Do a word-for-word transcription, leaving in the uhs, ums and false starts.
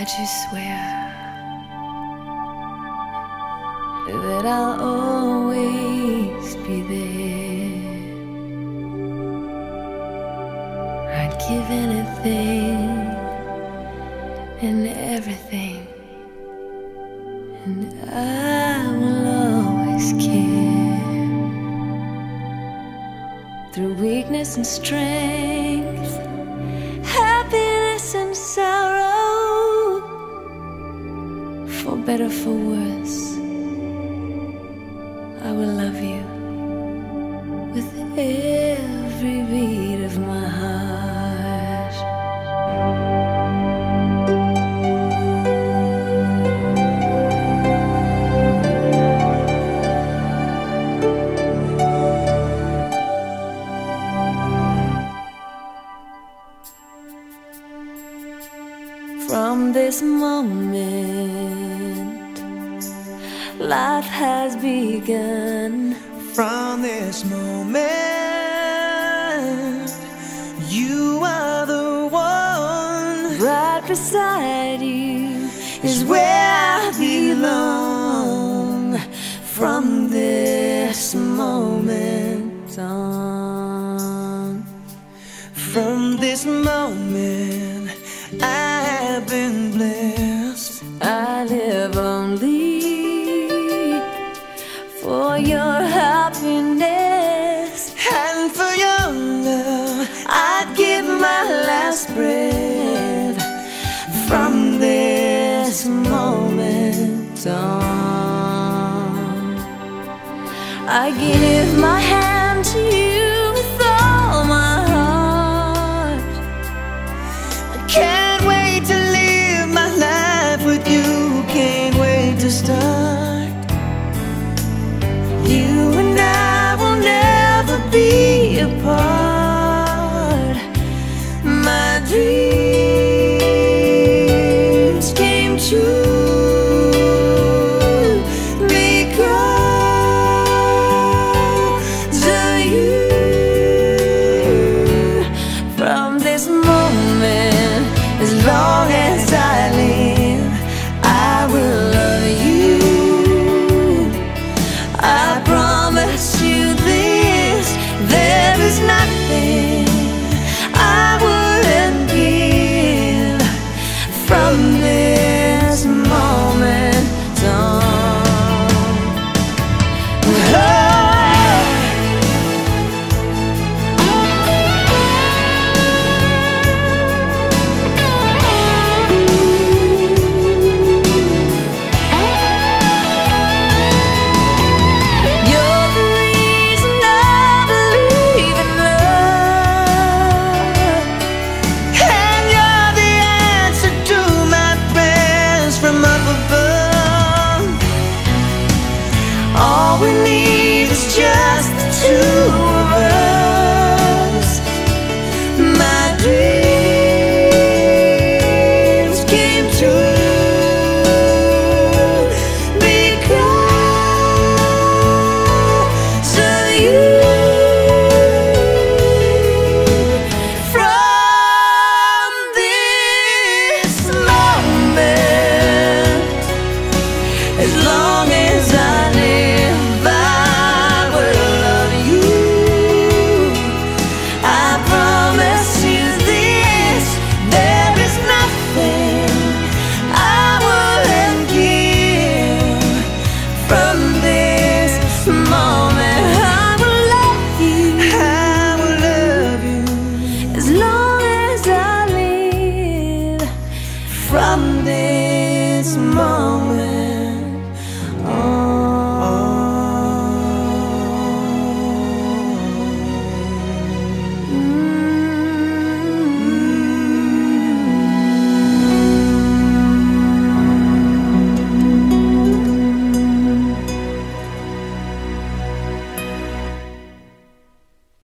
I just swear that I'll always be there. I'd give anything and everything, and I will always care. Through weakness and strength, happiness and sorrow, for better, for worse, I will love you with every beat of my heart. From this moment, life has begun. From this moment, you are the one. Right beside you is where I belong. From this moment on, from this moment, I have been blessed. I live only for your happiness, and for your love I'd give my last breath. From this moment on, I give my hand